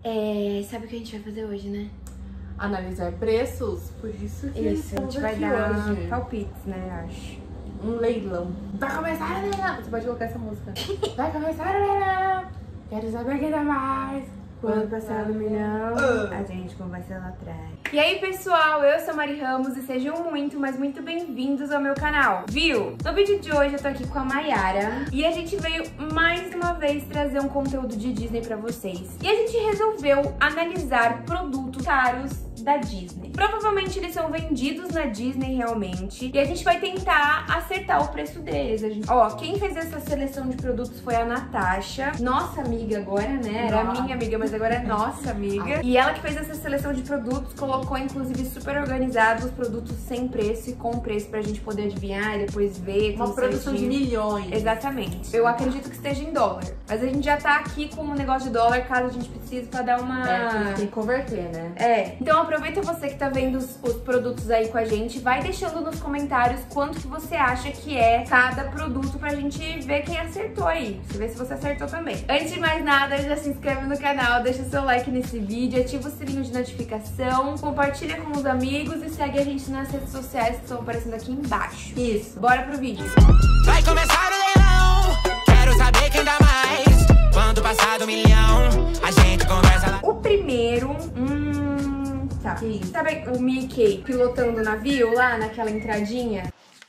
Sabe o que a gente vai fazer hoje, né? Analisar preços, por isso que Isso, a gente vai dar hoje palpites, né, acho. um leilão. Vai começar o leilão. Você pode colocar essa música. Vai começar o leilão. Quero saber quem dá mais. Quando passar do milhão, a gente conversa lá atrás. E aí, pessoal, eu sou a Mari Ramos e sejam muito, mas muito bem-vindos ao meu canal. Viu? No vídeo de hoje eu tô aqui com a Mayara e a gente veio mais uma vez trazer um conteúdo de Disney pra vocês. E a gente resolveu analisar produtos caros da Disney. Provavelmente eles são vendidos na Disney realmente e a gente vai tentar acertar o preço deles. Quem fez essa seleção de produtos foi a Natasha, nossa amiga agora, né? Era minha amiga, mas agora é nossa amiga. E ela que fez essa seleção de produtos, colocou inclusive super organizado os produtos sem preço e com preço pra gente poder adivinhar e depois ver. Uma produção de milhões. Exatamente. Eu acredito que esteja em dólar. Mas a gente já tá aqui com um negócio de dólar caso a gente precise pra dar uma... tem que converter, né? Então aproveita você que tá vendo os produtos aí com a gente, vai deixando nos comentários quanto que você acha que é cada produto pra gente ver quem acertou aí. Você vê se você acertou também. Antes de mais nada, já se inscreve no canal, deixa seu like nesse vídeo, ativa o sininho de notificação, compartilha com os amigos e segue a gente nas redes sociais que estão aparecendo aqui embaixo. Isso. Bora pro vídeo. Vai começar o leilão, quero saber quem dá mais. Quando passar do milhão, a gente conversa lá. O primeiro... Tá. Sabe o Mickey pilotando o navio lá naquela entradinha?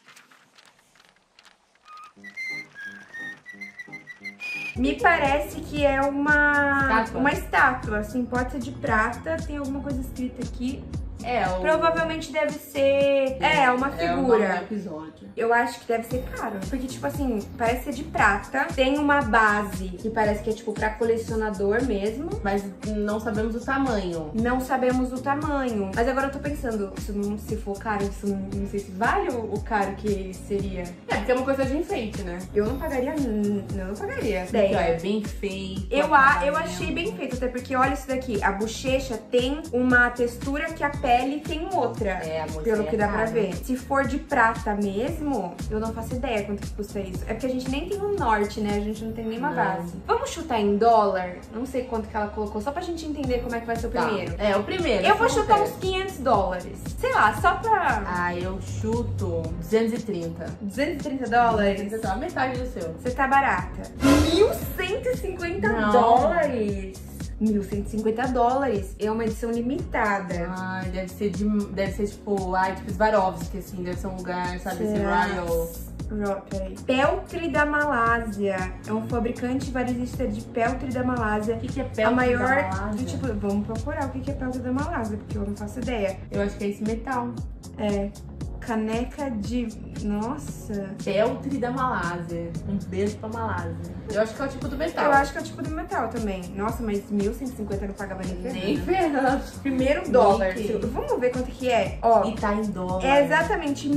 Me parece que é uma estátua, assim, pode ser de prata, tem alguma coisa escrita aqui. Provavelmente deve ser... uma figura. Um episódio. Eu acho que deve ser caro, porque, tipo assim, parece ser de prata. Tem uma base que parece que é, tipo, pra colecionador mesmo. Mas não sabemos o tamanho. Não sabemos o tamanho. Mas agora eu tô pensando, se for caro, isso não sei se vale o caro que seria. Porque é uma coisa de enfeite, né? Eu não pagaria, não pagaria. Porque, ó, é bem feito. Eu achei bem feito, até porque olha isso daqui. A bochecha tem uma textura que a pele tem outra. Pelo que dá pra ver. Se for de prata mesmo, eu não faço ideia quanto que custa isso. É porque a gente nem tem um norte, né? A gente não tem nenhuma base. Vamos chutar em dólar? Não sei quanto que ela colocou, só pra gente entender como é que vai ser o primeiro. O primeiro. Eu vou chutar uns 500 dólares. Sei lá, só pra... eu chuto 230. 230 dólares? A metade do seu. Você tá barata. 1.150 dólares! 1.150 dólares. É uma edição limitada. Deve ser tipo Swarovski, assim, deve ser um lugar, sabe, esse Royal. Peraí. Peltre da Malásia. É um fabricante varejista de peltre da Malásia. O que é peltre da Malásia? A maior do tipo, vamos procurar o que é peltre da Malásia, porque eu não faço ideia. Eu acho que é esse metal. Caneca de... Nossa. Peltre da Malásia. Um beijo pra Malásia. Eu acho que é o tipo do metal. Eu acho que é o tipo do metal também. Nossa, mas 1.150 eu não pagava nem ferrando. Nem ferrando. Primeiro dólar. Vamos ver quanto que é. E tá em dólar. É exatamente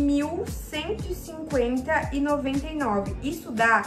1.150,99. Isso dá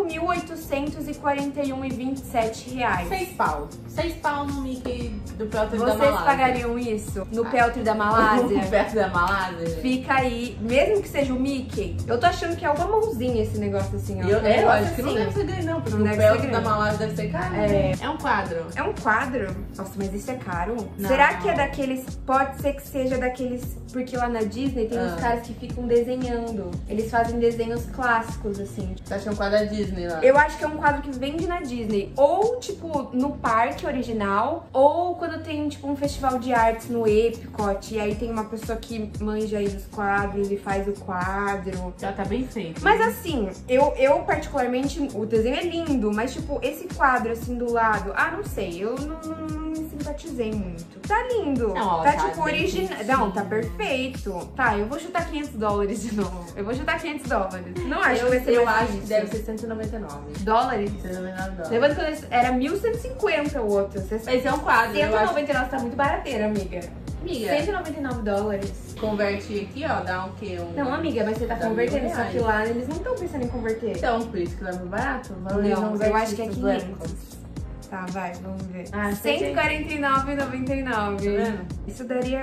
5.841,27 reais. 6 pau. 6 pau no Mickey do Peltre da Malásia. Vocês pagariam isso no Peltre da Malásia? No Peltre da Malásia? Fica aí, mesmo que seja o Mickey, eu tô achando que é uma mãozinha esse negócio assim, ó. Eu acho que não deve ser grande, não, porque o Peltre da Malásia deve ser caro. É um quadro. É um quadro? Nossa, mas isso é caro? Não. Será que é daqueles, pode ser que seja daqueles, porque lá na Disney tem uns caras que ficam desenhando. Eles fazem desenhos clássicos, assim. Você acha um quadro da Disney lá? Eu acho que é um quadro que vende na Disney. Ou, tipo, no parque original, ou quando tem, tipo, um festival de artes no Epcot, e aí tem uma pessoa que manja aí dos quadros e faz o quadro. Já tá bem feito. Mas assim, eu particularmente, o desenho é lindo, mas tipo, esse quadro assim do lado, não sei, eu não me simpatizei muito. Tá lindo. Não, tá tipo original. Não, tá perfeito. Tá, eu vou chutar 500 dólares de novo. Eu vou chutar 500 dólares. Não acho que vai ser Eu mais acho que isso. deve ser 199. Dólares? 199 dólares. Levando que era 1.150 o outro. Esse é um quadro. 199 tá muito barateira, amiga. Amiga, 199 dólares. Converte aqui, ó, dá o quê? Não, amiga, mas você tá Dá convertendo, R$1.000. só que lá eles não estão pensando em converter. Então, por isso que leva barato. Não, eu acho que é 500. Épocas. Tá, vai, vamos ver. Ah, R$149,99. Tá vendo? Isso daria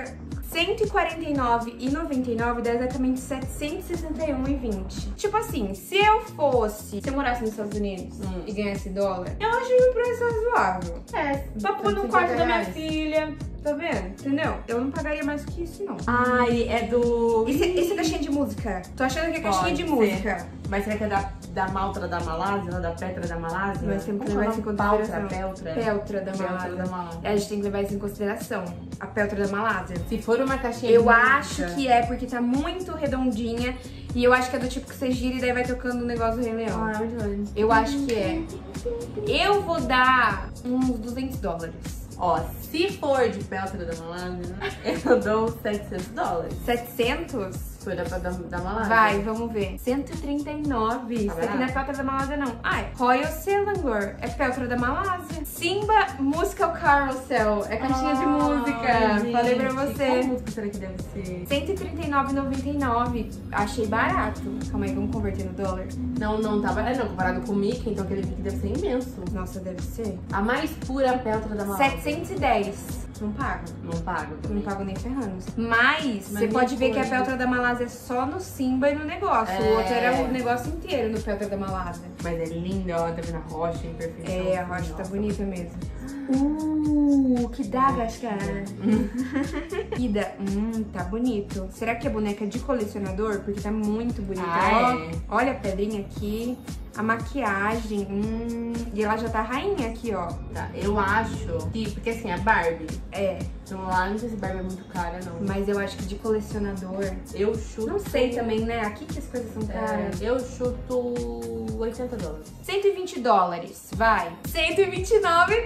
R$149,99 dá exatamente R$761,20. Tipo assim, se eu morasse nos Estados Unidos e ganhasse dólar, eu achei o preço razoável. Pra pôr no quarto da minha filha. Tá vendo? Entendeu? Eu não pagaria mais que isso, não. Ai, é do... Esse é caixinha de música. Tô achando que é caixinha de música. Mas será que é da Maltra da Malásia? Ou da Petra da Malásia? Nós temos que levar isso em consideração. Peltra da Malásia. A gente tem que levar isso em consideração. A Peltra da Malásia. Se for uma caixinha de música... Eu acho que é, porque tá muito redondinha. E eu acho que é do tipo que você gira e daí vai tocando o negócio do Rei Leão. Ah, eu acho que é. Eu vou dar uns $200. Ó, se for de Peltra da Malásia, eu dou $700. 700? Foi da Malásia. Vai, vamos ver. 139. Isso aqui não é Peltra da Malásia, não. Ai, Royal Selangor é Peltra da Malásia. Simba Musical Carousel é caixinha de música. Gente, falei pra você. Qual música será que deve ser? R$139,99. Achei barato. Calma aí, vamos converter no dólar? Não, tá barato. Não, comparado com o Mickey, então aquele Mickey deve ser imenso. Nossa, deve ser. A mais pura Peltra da Malásia. 710. Não pago. Não pago. Não pago nem ferrando. Mas você pode ver que a Peltra da Malásia é só no Simba e no negócio. O outro era o negócio inteiro no Peltra da Malásia. Mas é linda, ó. Tá vendo a rocha em perfeição. É, a rocha tá bonita mesmo. Que daga, acho que é. Ida, tá bonito. Será que é boneca de colecionador? Porque tá muito bonita. Olha a pedrinha aqui. A maquiagem, e ela já tá rainha aqui, ó. Tá, eu acho que, porque assim, a Barbie. Então lá, não sei se Barbie é muito cara, não. Mas eu acho que de colecionador. Eu chuto. Não sei também, né? Aqui que as coisas são caras. Eu chuto $80. $120, vai. $129.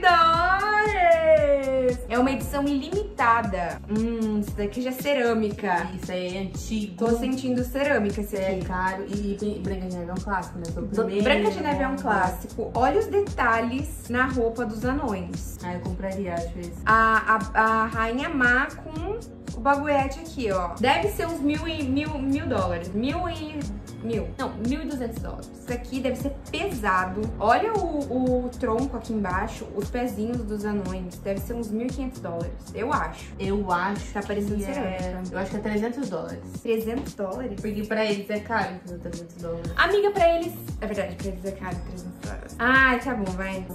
É uma edição ilimitada. Isso daqui já é cerâmica. Isso aí é antigo. Tô sentindo cerâmica esse aqui. É caro. E Branca de Neve é um clássico, né? Branca de Neve é um clássico. Olha os detalhes na roupa dos anões. Eu compraria, acho isso. A Rainha Má com o baguete aqui, ó. Deve ser uns $1.200. $1.200. Isso aqui deve ser pesado. Olha o tronco aqui embaixo, os pezinhos dos anões. Deve ser uns $1.500, eu acho. Tá parecendo cerâmica. Eu acho que é $300. $300? Porque pra eles é caro, $300. Amiga, pra eles... É verdade, pra eles é caro $300. Ai, tá bom, vai.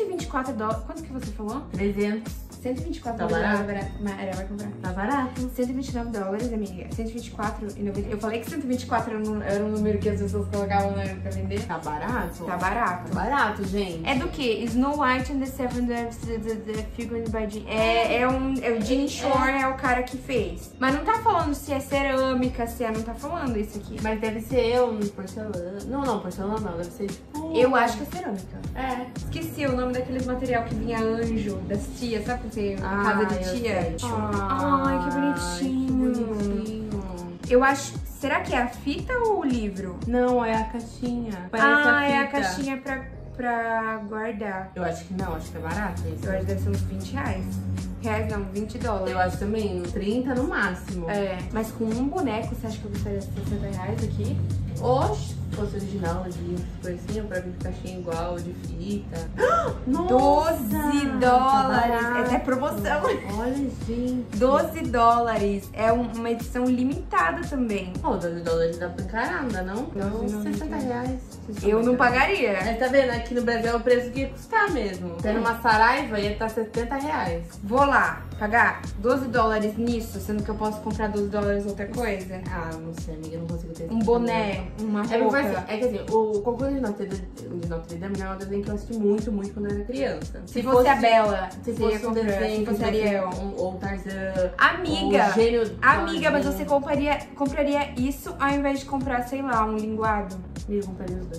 $124. Quanto que você falou? 300. 124 tá dólares. Barato. Vai comprar. Tá barato. $129, amiga. 124,90. Eu falei que 124 era um número que as pessoas colocavam pra vender. Tá barato? Tá barato. Tá barato, gente. É do que? Snow White and the Seven Dwarfs, Figured by Jim. O Jim Shore é o cara que fez. Mas não tá falando se é cerâmica, se é... Não tá falando isso aqui. Mas deve ser porcelana. Não, porcelana não. Deve ser tipo... Eu acho que é cerâmica. Esqueci o nome daqueles material que vinha anjo, das tias, sabe? Casa de tia. Ai, que bonitinho. Eu acho... Será que é a fita ou o livro? Não, é a caixinha. Parece a fita. É a caixinha pra guardar. Eu acho que não, acho que é barato isso. Eu acho que deve ser uns R$20. Não, $20. Eu acho também, 30 no máximo. Mas com um boneco, você acha que eu gostaria de R$60 aqui? Oxe, se fosse original, de coisinha, pra vir com caixinha igual, de fita. Nossa, $12. Tá é até promoção. Olha, gente. $12. É uma edição limitada também. $12 dá pra encarar, não dá não? Não, R$60. Eu não pagaria. Tá vendo? Aqui no Brasil é o preço que ia custar mesmo. Tendo uma Saraiva ia estar R$70. Vou lá pagar $12 nisso, sendo que eu posso comprar $12 outra coisa? Não sei, amiga, eu não consigo ter. Um boné, uma roupa. É que assim, o concurso de Notre Dame é um desenho que eu assisti muito quando eu era criança. Se fosse a Bela, se fosse um desenho, se fosse Ariel, ou Tarzan, amiga, ou Gênio, amiga, mas você compraria isso ao invés de comprar, sei lá, um linguado? Eu compraria os dois.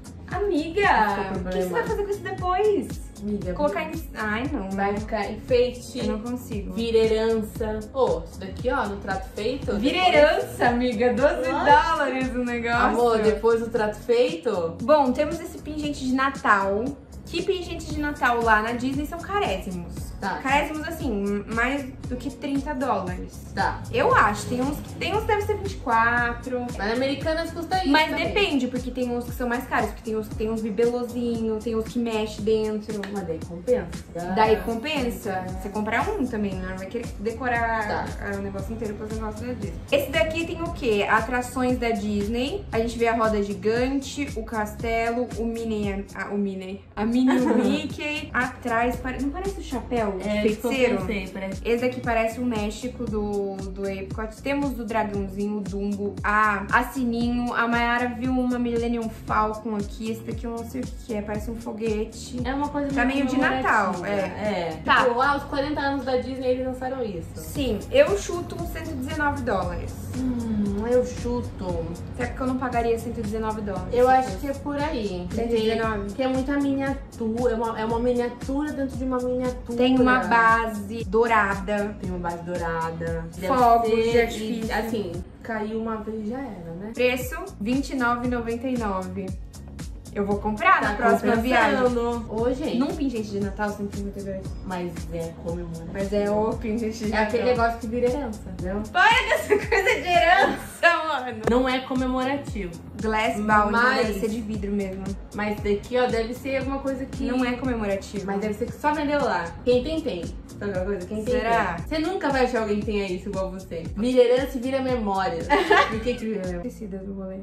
Amiga, o que você vai fazer com isso depois? Amiga, colocar em... Ai, não. Vai ficar enfeite. Eu não consigo. Vira herança. Isso daqui, ó, no trato feito. Vira herança, amiga. $12 o negócio. Amor, depois do trato feito. Bom, temos esse pingente de Natal. Que pingentes de Natal lá na Disney são carésimos. Tá. Carésimos assim, mais do que 30 dólares. Tá. Eu acho, tem uns que devem ser 24. Mas Americanas custa isso. Mas também. depende, porque tem uns que são mais caros, porque tem uns bibelozinhos, tem uns que mexe dentro. Mas daí compensa. Daí compensa você comprar um também, não vai querer decorar Tá. o negócio inteiro pros negócios da Disney. Esse daqui tem o quê? Atrações da Disney. A gente vê a roda gigante, o castelo, o Minnie, a Minnie e o Mickey. Atrás, não parece o chapéu feiticeiro? Parece. Esse daqui parece o México do Epcot. Temos do dragãozinho, o Dumbo, a Sininho. A Mayara viu uma Millennium Falcon aqui. Esse daqui eu não sei o que é, parece um foguete. É uma coisa Tá meio de Natal, Tá. Tipo, aos 40 anos da Disney eles lançaram isso. Sim, eu chuto uns 119 dólares. Eu chuto. Até porque eu não pagaria 119 dólares. Eu acho que é por aí. 119. Que é muita miniatura. É uma miniatura dentro de uma miniatura. Tem uma base dourada. Tem uma base dourada. Fogos Deve ser, de artifício. e, assim, caiu uma vez e já era, né? Preço, R$29,99. Eu vou comprar na Tá próxima viagem. Ô, gente. Num pingente de Natal, 152. Mas é comemorativo. Mas é o pingente de É Natal. aquele negócio que vira herança, entendeu? Para dessa coisa de herança, mano. Não é comemorativo. Glass bowl, Mas- deve ser de vidro mesmo. Mas daqui, ó, deve ser alguma coisa que... Não é comemorativo. Mas deve ser que só vendeu lá. Quem tem. Sabe aquela coisa? Quem tem, Será? tem. Você nunca vai achar alguém que tenha isso igual você. Vira herança e vira memória. Por que vira memória? Esquecida do rolê.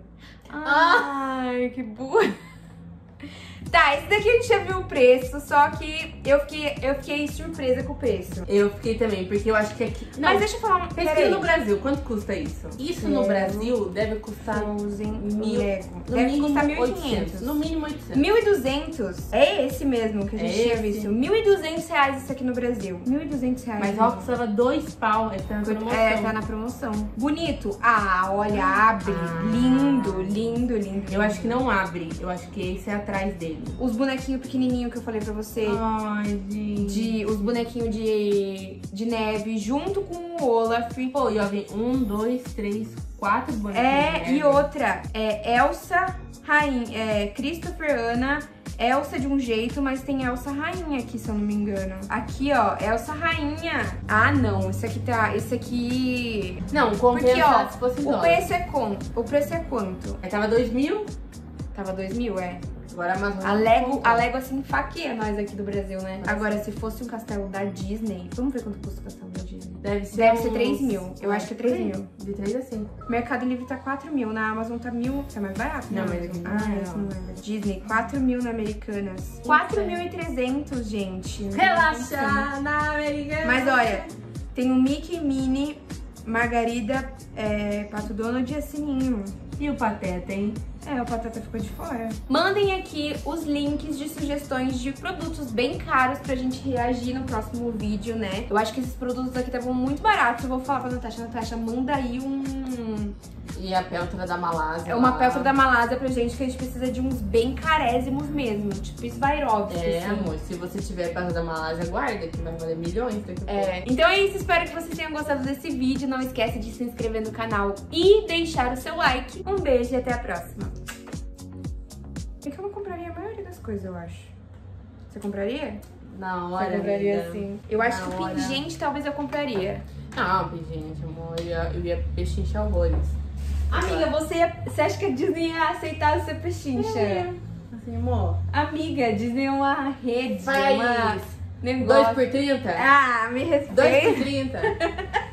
Ai, que burra. Tá, esse daqui a gente já viu o preço, só que eu fiquei surpresa com o preço. Eu fiquei também, porque eu acho que aqui... Não, Mas deixa eu falar uma pesquisa peraí. no Brasil, quanto custa isso? Isso no Brasil deve custar... Frozen, mil- Lego. No Deve mínimo custar 800. 1.500. No mínimo 800. 1.200? É esse mesmo que a gente É tinha esse. visto. 1.200 reais isso aqui no Brasil. 1.200 reais. Mas ó, custava 2 pau. É, tá na promoção. É, tá na promoção. Bonito. Ah, olha, abre. Lindo, lindo, lindo. Eu acho que não abre. Eu acho que esse é atrás dele. Os bonequinhos pequenininhos que eu falei pra você. Ai, gente. Os bonequinhos de neve junto com o Olaf. Pô, e ó, vem 1, 2, 3, 4 bonequinhos. É, e outra, Elsa, Rainha, Christopher, Anna, Elsa de um jeito, mas tem Elsa Rainha aqui, se eu não me engano. Aqui, ó, Elsa Rainha. Ah, não, esse aqui... Não, compensa Porque, ó, se fosse em o dólar. preço é quanto? Aí tava 2.000, Tava 2.000, agora a Amazon. A Lego assim faqueia nós aqui do Brasil, né? Agora, se fosse um castelo da Disney, vamos ver quanto custa o castelo da Disney. Deve ser Deve ser uns- 3.000. Eu acho que é 3.000. De 3 a 5. Mercado Livre tá 4.000, na Amazon tá 1.000. Tá mais barato, Não, né? mas aqui não Ah, é, esse não. não é. Disney, 4.000 na Americanas. 4.300, gente. Relaxa na Americana. Mas olha, tem o Mickey, Minnie, Margarida, Pato Donald e a Sininho. E o Pateta, hein? O Pateta ficou de fora. Mandem aqui os links de sugestões de produtos bem caros pra gente reagir no próximo vídeo, né? Eu acho que esses produtos aqui estavam muito baratos. Eu vou falar pra Natasha, manda aí E a Peltra da Malásia. uma lá. peltra da Malásia pra gente, que a gente precisa de uns bem carésimos mesmo. Tipo Swarovski, É, assim. amor, se você tiver Peltra da Malásia, guarda, que vai valer milhões daqui a pouco. Então é isso, espero que vocês tenham gostado desse vídeo. Não esquece de se inscrever no canal e deixar o seu like. Um beijo e até a próxima. É que eu não compraria a maioria das coisas, eu acho. Você compraria? Na Você hora, compraria amiga. sim. Eu acho Na que hora. pingente talvez eu compraria. Não, gente, amor, eu ia pechinchar horrores. Amiga, você acha que a Disney ia aceitar você pechincha? Assim, amor. Amiga, a Disney é uma rede, Vai uma 2 negócio. por 30? Ah, me respeita. 2 por 30?